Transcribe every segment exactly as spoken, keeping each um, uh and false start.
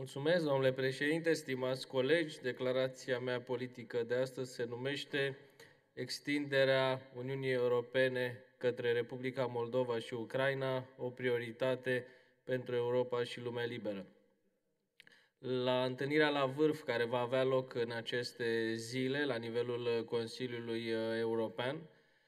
Mulțumesc, domnule președinte, stimați colegi. Declarația mea politică de astăzi se numește Extinderea Uniunii Europene către Republica Moldova și Ucraina, o prioritate pentru Europa și lumea liberă. La întâlnirea la vârf care va avea loc în aceste zile, la nivelul Consiliului European,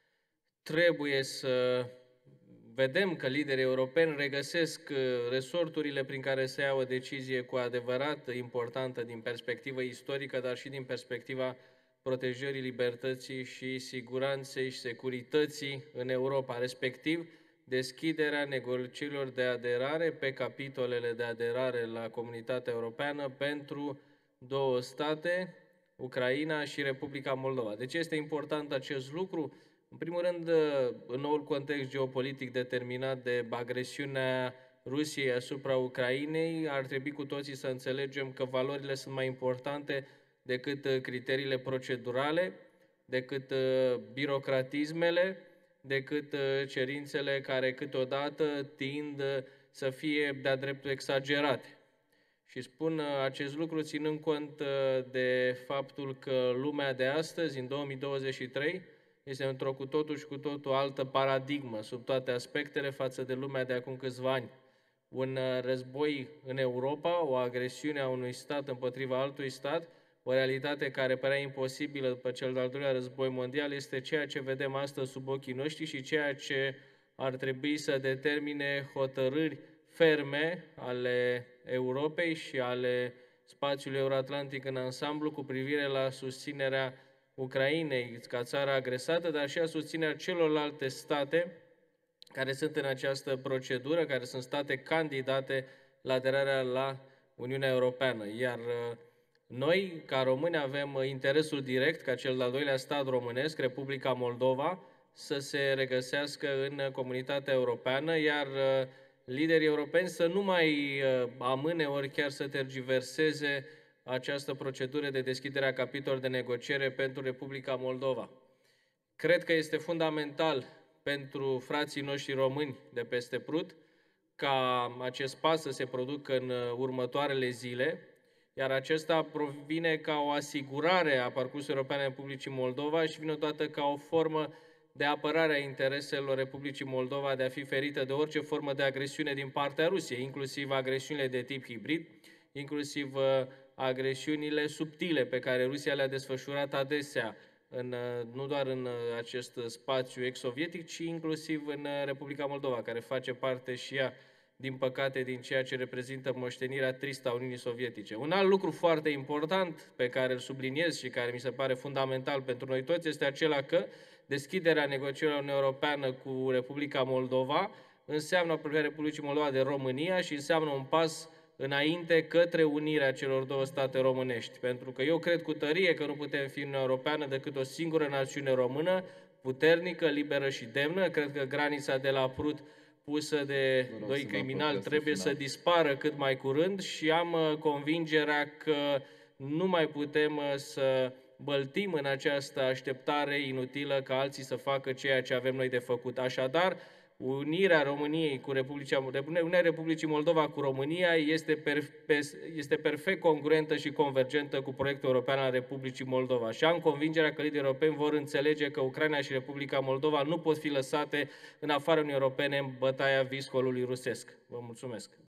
trebuie să vedem că liderii europeni regăsesc resorturile prin care se ia o decizie cu adevărat importantă din perspectivă istorică, dar și din perspectiva protejării libertății și siguranței și securității în Europa, respectiv deschiderea negocierilor de aderare pe capitolele de aderare la Comunitatea Europeană pentru două state, Ucraina și Republica Moldova. De ce este important acest lucru? În primul rând, în noul context geopolitic determinat de agresiunea Rusiei asupra Ucrainei, ar trebui cu toții să înțelegem că valorile sunt mai importante decât criteriile procedurale, decât birocratismele, decât cerințele care câteodată tind să fie de-a dreptul exagerate. Și spun acest lucru ținând cont de faptul că lumea de astăzi, în două mii douăzeci și trei, este într-o cu totul și cu totul altă paradigmă, sub toate aspectele, față de lumea de acum câțiva ani. Un război în Europa, o agresiune a unui stat împotriva altui stat, o realitate care părea imposibilă după cel de-al doilea război mondial, este ceea ce vedem astăzi sub ochii noștri și ceea ce ar trebui să determine hotărâri ferme ale Europei și ale spațiului euroatlantic în ansamblu cu privire la susținerea Ucrainei ca țară agresată, dar și a susținerea celorlalte state care sunt în această procedură, care sunt state candidate la aderarea la Uniunea Europeană. Iar noi, ca români, avem interesul direct ca cel de-al doilea stat românesc, Republica Moldova, să se regăsească în comunitatea europeană, iar liderii europeni să nu mai amâne ori chiar să tergiverseze această procedură de deschidere a capitolului de negociere pentru Republica Moldova. Cred că este fundamental pentru frații noștri români de peste Prut ca acest pas să se producă în următoarele zile, iar acesta provine ca o asigurare a parcursului european al Republicii Moldova și vine odată ca o formă de apărare a intereselor Republicii Moldova de a fi ferită de orice formă de agresiune din partea Rusiei, inclusiv agresiunile de tip hibrid, inclusiv agresiunile subtile pe care Rusia le-a desfășurat adesea, în, nu doar în acest spațiu ex-sovietic, ci inclusiv în Republica Moldova, care face parte și ea, din păcate, din ceea ce reprezintă moștenirea tristă a Uniunii Sovietice. Un alt lucru foarte important pe care îl subliniez și care mi se pare fundamental pentru noi toți este acela că deschiderea negocierilor în Europeană cu Republica Moldova înseamnă apropierea Republicii Moldova de România și înseamnă un pas înainte către unirea celor două state românești. Pentru că eu cred cu tărie că nu putem fi în Uniunea Europeană decât o singură națiune română, puternică, liberă și demnă. Cred că granița de la Prut pusă de doi criminali trebuie să dispară cât mai curând și am convingerea că nu mai putem să băltim în această așteptare inutilă ca alții să facă ceea ce avem noi de făcut. Așadar, unirea României cu Republica, unirea Republicii Moldova cu România este, per, este perfect congruentă și convergentă cu proiectul european al Republicii Moldova. Și am convingerea că liderii europeni vor înțelege că Ucraina și Republica Moldova nu pot fi lăsate în afara Uniunii Europene în bătaia viscolului rusesc. Vă mulțumesc!